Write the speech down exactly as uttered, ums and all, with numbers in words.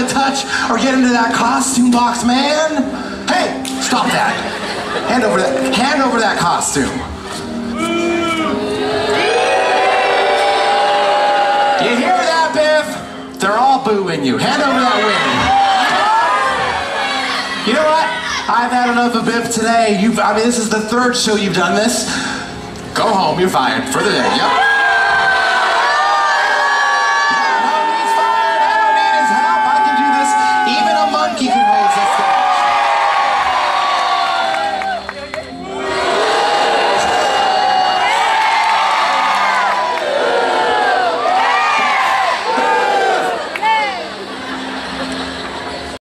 to touch or get into that costume box, man. Hey, stop that. Hand over that, hand over that costume. You hear that, Biff? They're all booing you. Hand over that wig. You know what? I've had enough of Biff today. You've, I mean, this is the third show you've done this. Go home, you're fired for the day. Yep.